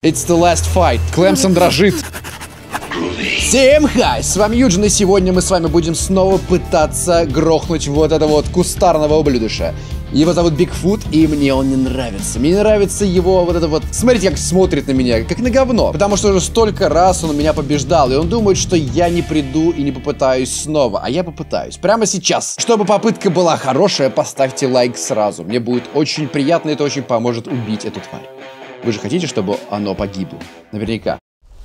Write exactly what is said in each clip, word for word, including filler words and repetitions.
It's the last fight. Клэмсон дрожит. Всем хай! С вами Юджин, и сегодня мы с вами будем снова пытаться грохнуть вот этого вот кустарного ублюдыша. Его зовут Бигфут, и мне он не нравится. Мне не нравится его вот это вот... Смотрите, как смотрит на меня, как на говно. Потому что уже столько раз он меня побеждал, и он думает, что я не приду и не попытаюсь снова. А я попытаюсь. Прямо сейчас. Чтобы попытка была хорошая, поставьте лайк сразу. Мне будет очень приятно, и это очень поможет убить эту тварь. Вы же хотите, чтобы оно погибло? Наверняка.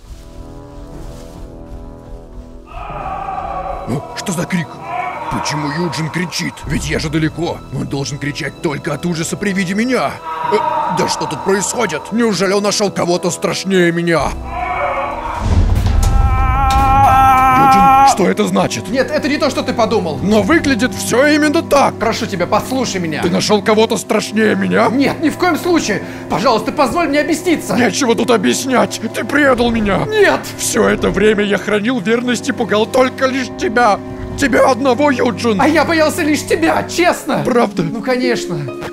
Что за крик? Почему Юджин кричит? Ведь я же далеко. Он должен кричать только от ужаса при виде меня. Э, да что тут происходит? Неужели он нашел кого-то страшнее меня? Юджин, что это значит? Нет, это не то, что ты подумал. Но выглядит все именно так. Прошу тебя, послушай меня. Ты нашел кого-то страшнее меня? Нет, ни в коем случае. Пожалуйста, позволь мне объясниться. Нечего тут объяснять. Ты предал меня. Нет. Все это время я хранил верность и пугал только лишь тебя. Тебя одного, Юджин. А я боялся лишь тебя, честно. Правда? Ну, конечно.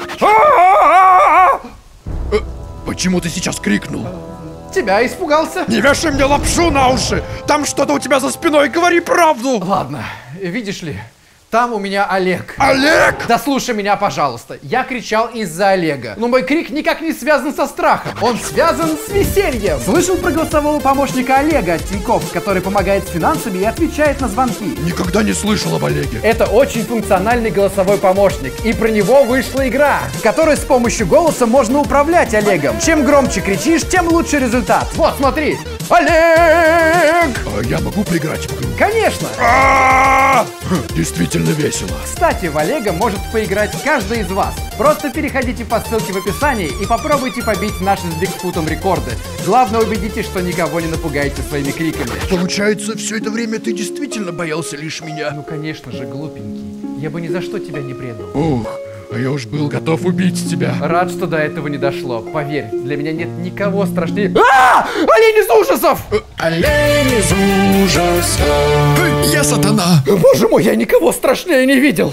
Э, почему ты сейчас крикнул? Тебя испугался? Не вешай мне лапшу на уши! Там что-то у тебя за спиной, говори правду! Ладно, видишь ли, там у меня Олег. Олег? Да слушай меня, пожалуйста. Я кричал из-за Олега. Но мой крик никак не связан со страхом. Он связан с весельем. Слышал про голосового помощника Олега от Тинькофф, который помогает с финансами и отвечает на звонки? Никогда не слышал об Олеге. Это очень функциональный голосовой помощник. И про него вышла игра, в которой с помощью голоса можно управлять Олегом. Чем громче кричишь, тем лучше результат. Вот, смотри. Олег! А я могу поиграть в игру? Конечно! Действительно весело. Кстати, в Олега может поиграть каждый из вас. Просто переходите по ссылке в описании и попробуйте побить наши с Бигфутом рекорды. Главное, убедитесь, что никого не напугаете своими криками. Получается, все это время ты действительно боялся лишь меня? Ну, конечно же, глупенький. Я бы ни за что тебя не предал. Ух, а я уж был готов убить тебя. Рад, что до этого не дошло. Поверь, для меня нет никого страшнее... А! Олень из ужасов! Олень из ужасов! Я сатана! Боже мой, я никого страшнее не видел!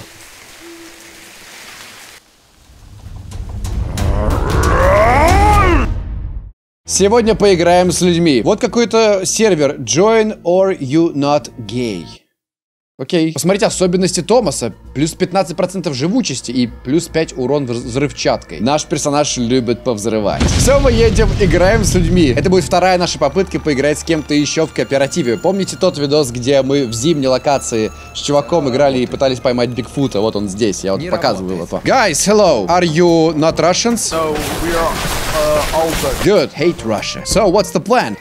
Сегодня поиграем с людьми. Вот какой-то сервер. Join or you not gay. Окей. Посмотрите особенности Томаса. Плюс пятнадцать процентов живучести и плюс пять урон взрывчаткой. Наш персонаж любит повзрывать. Все, мы едем, играем с людьми. Это будет вторая наша попытка поиграть с кем-то еще в кооперативе. Помните тот видос, где мы в зимней локации с чуваком играли и пытались поймать Бигфута? Вот он здесь, я вот Не показываю его. работает. Guys, hello. Are you not Russians? No, we are uh, all Good. Hate Russia. So, what's the plan?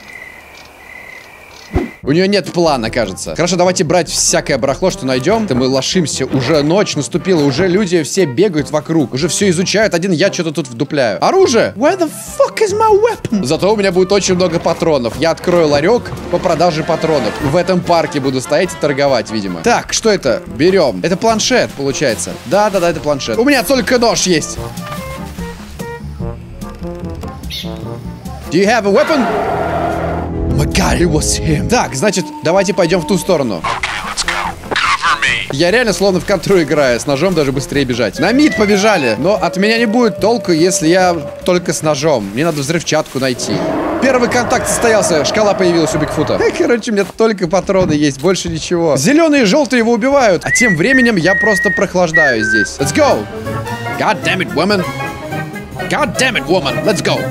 У нее нет плана, кажется. Хорошо, давайте брать всякое барахло, что найдем. То мы лошимся. Уже ночь наступила, уже люди все бегают вокруг. Уже все изучают. Один я что-то тут вдупляю. Оружие! Where the fuck is my weapon? Зато у меня будет очень много патронов. Я открою ларек по продаже патронов. В этом парке буду стоять и торговать, видимо. Так, что это? Берем. Это планшет, получается. Да-да-да, это планшет. У меня только нож есть. Do you have a weapon? Oh my God, it was him. Так, значит, давайте пойдем в ту сторону. Я реально словно в контру играю. С ножом даже быстрее бежать. На мид побежали. Но от меня не будет толку, если я только с ножом. Мне надо взрывчатку найти. Первый контакт состоялся. Шкала появилась у Бигфута. Короче, у меня только патроны есть, больше ничего. Зеленые и желтые его убивают. А тем временем я просто прохлаждаю здесь. Let's go. God damn it, woman. God damn it, woman. Let's go.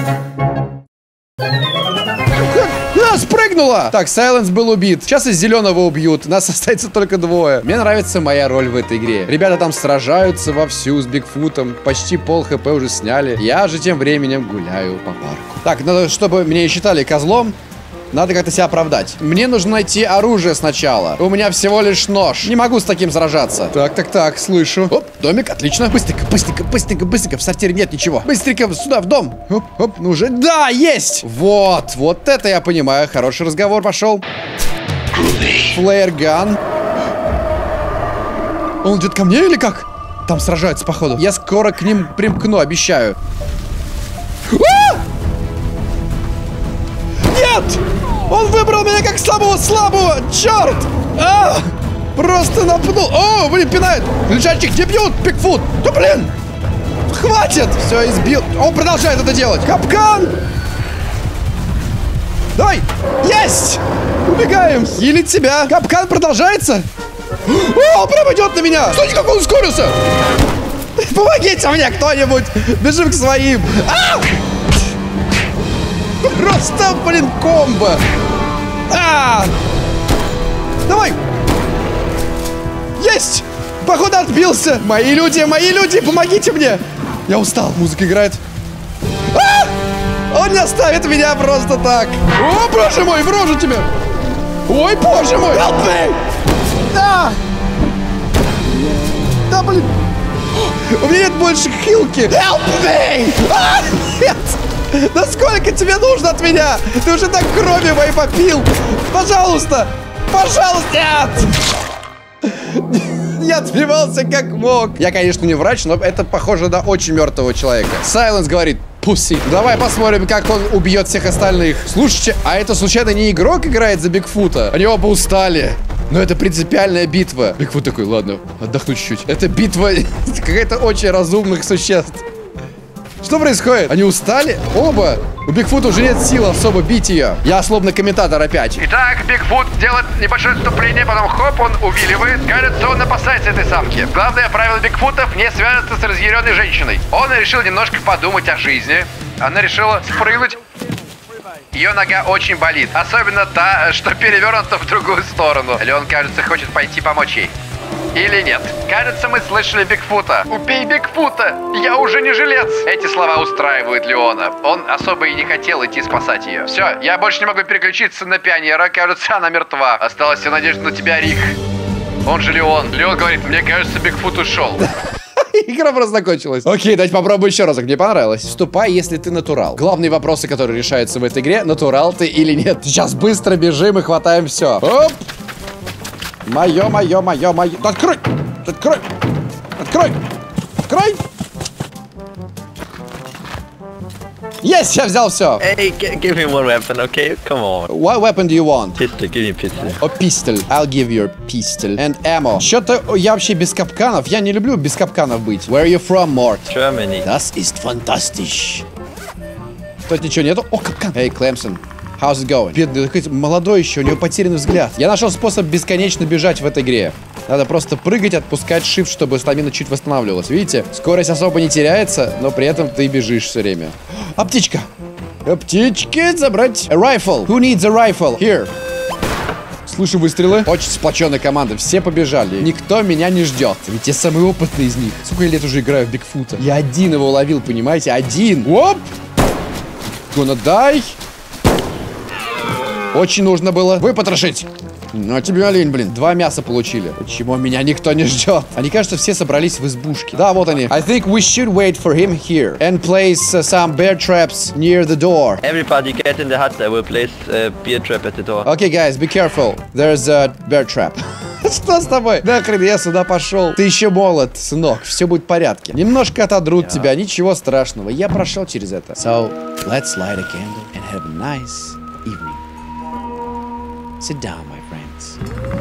А, спрыгнула! Так, Сайленс был убит. Сейчас из зеленого убьют. Нас остается только двое. Мне нравится моя роль в этой игре. Ребята там сражаются вовсю с Бигфутом. Почти пол хп уже сняли. Я же тем временем гуляю по парку. Так, надо, чтобы меня считали козлом. Надо как-то себя оправдать. Мне нужно найти оружие сначала. У меня всего лишь нож. Не могу с таким сражаться. Так, так, так, слышу. Оп, домик, отлично. Быстренько, быстренько, быстренько, быстренько. В сортире нет ничего. Быстренько сюда, в дом. Оп, оп, ну уже. Да, есть! Вот, вот это я понимаю. Хороший разговор пошел. Флеер-ган. Он идет ко мне или как? Там сражаются, походу. Я скоро к ним примкну, обещаю. А! Нет! Он выбрал меня как самого слабого! Черт! А! Просто напнул! О, блин, пинает! Лежачик, не бьют! Бигфут! Да блин! Хватит! Все, избил. Он продолжает это делать. Капкан! Давай! Есть! Убегаем! Хилить себя! Капкан продолжается! О, прям идет на меня! Смотрите, как он ускорился! Помогите мне кто-нибудь! Бежим к своим! А! Просто, блин, комбо! А! Давай! Есть! Походу отбился! Мои люди, мои люди, помогите мне! Я устал, музыка играет. А! Он не оставит меня просто так! О, боже мой, в рожу тебе! Ой, боже мой! Help me! Да! Да, блин! У меня нет больше хилки! Help me! А, нет! Да сколько тебе нужно от меня? Ты уже так крови моей попил! Пожалуйста! Пожалуйста! Нет! Я отбивался как мог. Я, конечно, не врач, но это похоже на очень мертвого человека. Сайленс говорит: пусси. Давай посмотрим, как он убьет всех остальных. Слушайте, а это случайно не игрок играет за Бигфута? Они оба устали. Но это принципиальная битва. Бигфут такой: ладно, отдохну чуть-чуть. Это битва какая-то очень разумных существ. Что происходит? Они устали? Оба. У Бигфута уже нет сил особо бить ее. Я словно комментатор опять. Итак, Бигфут делает небольшое отступление, потом хоп, он увиливает. Кажется, он опасается этой самки. Главное правило Бигфутов — не связаться с разъяренной женщиной. Он решил немножко подумать о жизни. Она решила спрыгнуть. Ее нога очень болит. Особенно та, что перевернута в другую сторону. Леон, кажется, хочет пойти помочь ей. Или нет? Кажется, мы слышали Бигфута. Убей Бигфута! Я уже не жилец! Эти слова устраивают Леона. Он особо и не хотел идти спасать ее. Все, я больше не могу переключиться на пионера. Кажется, она мертва. Осталась вся надежда на тебя, Рик. Он же Леон. Леон говорит: мне кажется, Бигфут ушел. Игра просто закончилась. Окей, давайте попробую еще разок. Мне понравилось. Вступай, если ты натурал. Главные вопросы, которые решаются в этой игре: натурал ты или нет. Сейчас быстро бежим и хватаем все. Оп! Мое, мое, мое, мое. Да открой! Открой! Открой! Открой! Есть, я взял все. Hey, give me one weapon, okay? Come on. What weapon do you want? Pistol, give me pistol. A pistol. I'll give you a pistol. And ammo. Что-то я вообще без капканов. Я не люблю без капканов быть. Where are you from, Mort? Germany. Das ist fantastisch. Тут ничего нету. О, капкан. Hey, Clemson. How's it going? Бедный, такой молодой еще, у него потерянный взгляд. Я нашел способ бесконечно бежать в этой игре. Надо просто прыгать, отпускать shift, чтобы стамина чуть восстанавливалась. Видите? Скорость особо не теряется, но при этом ты бежишь все время. А птичка? А птички забрать. A rifle. Who needs a rifle? Here. Слышу выстрелы. Очень сплоченная команда. Все побежали. Никто меня не ждет. Ведь я самый опытный из них. Сколько я лет уже играю в Бигфута? Я один его ловил, понимаете? Один. Оп! Gonna die. Очень нужно было выпотрошить. Ну, тебе олень, блин. Два мяса получили. Почему меня никто не ждет? Они, кажется, все собрались в избушке. Да, вот они. I think we should wait for him here and place uh, some bear traps near the door. Everybody get in the hut. I will place a bear trap at the door. Okay, guys, be careful. There's a bear trap. Что с тобой? Нахрен я сюда пошел. Ты еще молод, сынок. Все будет в порядке. Немножко отодрут yeah. тебя. Ничего страшного. Я прошел через это. So, let's light a candle and have a nice evening. Sit down, my friends.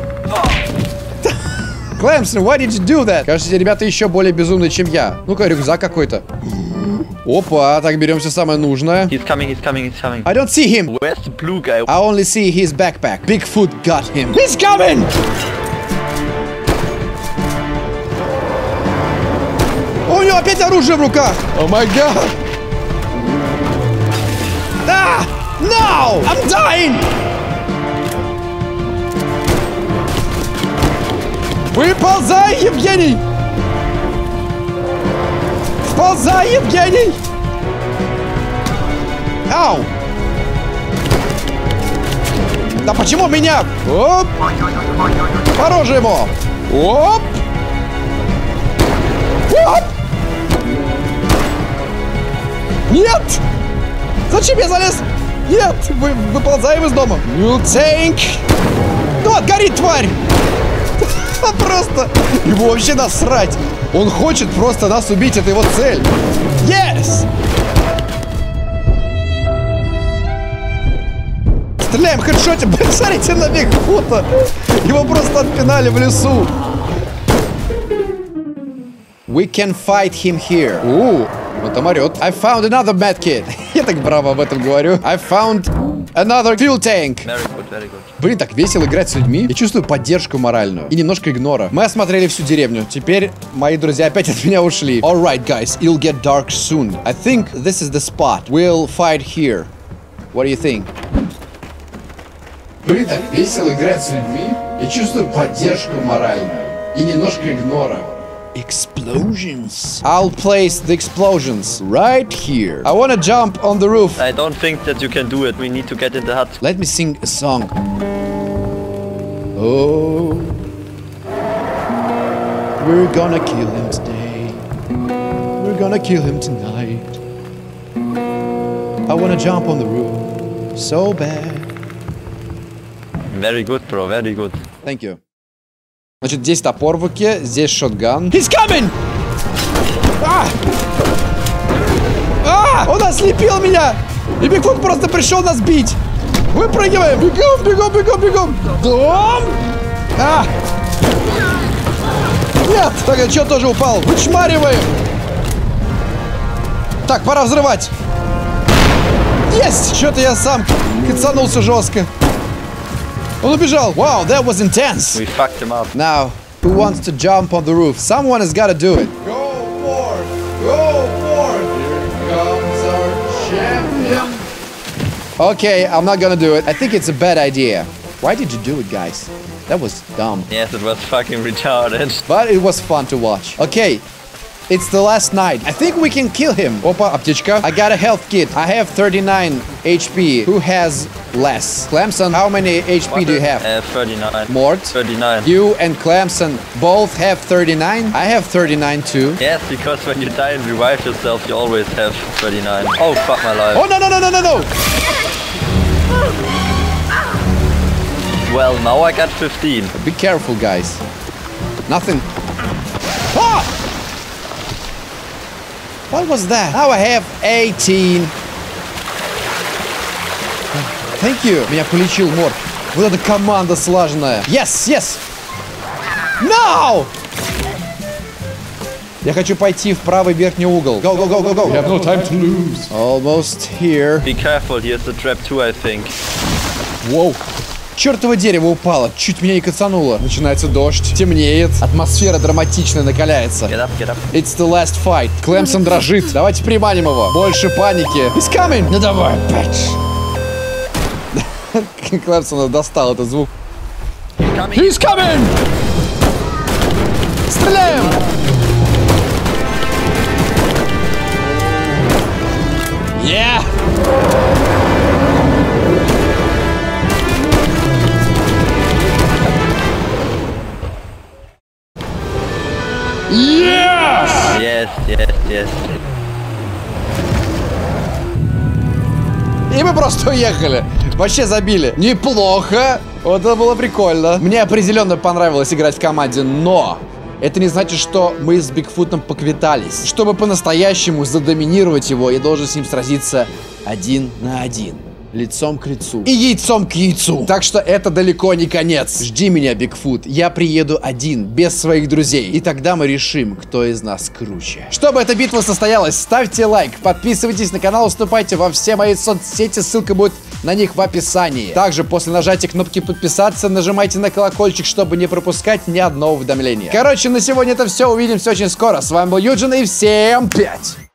Clemson, why did you do that? Кажется, ребята еще более безумные, чем я. Ну-ка, рюкзак какой-то. Опа, так, берем все самое нужное. He's coming, he's coming, he's coming. I don't see him. Where's the blue guy? I only see his backpack. Bigfoot got him. He's coming! У него опять оружие в руках. О май гад. Ah! No! I'm dying! Выползай, Евгений! Сползай, Евгений! Ау! Да почему меня? Оп! По роже ему! Оп! Оп! Нет! Зачем я залез? Нет! Вы, выползаем из дома! You think? Вот, горит, тварь! Просто его вообще насрать. Он хочет просто нас убить, это его цель. Yes! Стреляем, хедшотим. Смотрите на Бигфута. Его просто отпинали в лесу. We can fight him here. У, он там орет. I found another medkit. Я так браво об этом говорю. I found Another fuel tank. Very good, very good. Блин, так весело играть с людьми. Я чувствую поддержку моральную. И немножко игнора. Мы осмотрели всю деревню. Теперь мои друзья опять от меня ушли. Alright, guys. It'll get dark soon. I think this is the spot. We'll fight here. What do you think? Блин, так весело играть с людьми. Я чувствую поддержку моральную. И немножко игнора. Explosions. I'll place the explosions right here. I wanna jump on the roof. I don't think that you can do it. We need to get in the hut. Let me sing a song. Oh, we're gonna kill him today. We're gonna kill him tonight. I wanna jump on the roof so bad. Very good, bro. Very good. Thank you. Значит, здесь топор в руке, здесь шотган. He's coming! А! А! Он ослепил меня! И Бигфут просто пришел нас бить! Выпрыгиваем! Бегом, бегом, бегом, бегом! Дом! А! Нет! Так, я что, тоже упал? Вычмариваем! Так, пора взрывать! Есть! Что-то я сам кацанулся жестко. Он убежал. Wow, that was intense. We fucked him up. Now, who wants to jump on the roof? Someone has got to do it. Go forth! Go forth! Here comes our champion. Okay, I'm not gonna do it. I think it's a bad idea. Why did you do it, guys? That was dumb. Yes, it was fucking retarded. But it was fun to watch. Okay. It's the last night. I think we can kill him. Опа, аптечка. I got a health kit. I have thirty-nine H P. Who has less? Clemson, how many H P do you have? Uh, thirty-nine. Mort? thirty-nine. You and Clemson both have thirty-nine? I have thirty-nine too. Yes, because when you die and revive yourself, you always have thirty-nine. Oh, fuck my life. Oh, no, no, no, no, no, no! Well, now I got fifteen. Be careful, guys. Nothing. Ah! What was that? Now I have eighteen. Thank you. Меня полечил Морт. Вот эта команда слаженная. Yes, yes. No! Я хочу пойти в правый верхний угол. Go, go, go, go, go. We have no time to lose. Almost here. Be careful, here's the trap too, I think. Воу. Чёртово дерево упало, чуть меня не кацануло. Начинается дождь, темнеет, атмосфера драматичная накаляется. Get up, get up. It's the last fight. Клемсон дрожит. Давайте приманим его. Больше паники. He's coming. Ну давай, bitch. Клемсона достал этот звук. Coming. He's coming. Стреляем. Yeah. Yes! Yes, yes, yes. И мы просто уехали. Вообще забили. Неплохо. Вот это было прикольно. Мне определенно понравилось играть в команде, но это не значит, что мы с Бигфутом поквитались. Чтобы по-настоящему задоминировать его, я должен с ним сразиться один на один. Лицом к лицу. И яйцом к яйцу. Так что это далеко не конец. Жди меня, Бигфут. Я приеду один, без своих друзей. И тогда мы решим, кто из нас круче. Чтобы эта битва состоялась, ставьте лайк, подписывайтесь на канал, вступайте во все мои соцсети. Ссылка будет на них в описании. Также после нажатия кнопки подписаться, нажимайте на колокольчик, чтобы не пропускать ни одного уведомления. Короче, на сегодня это все. Увидимся очень скоро. С вами был Юджин и всем пять.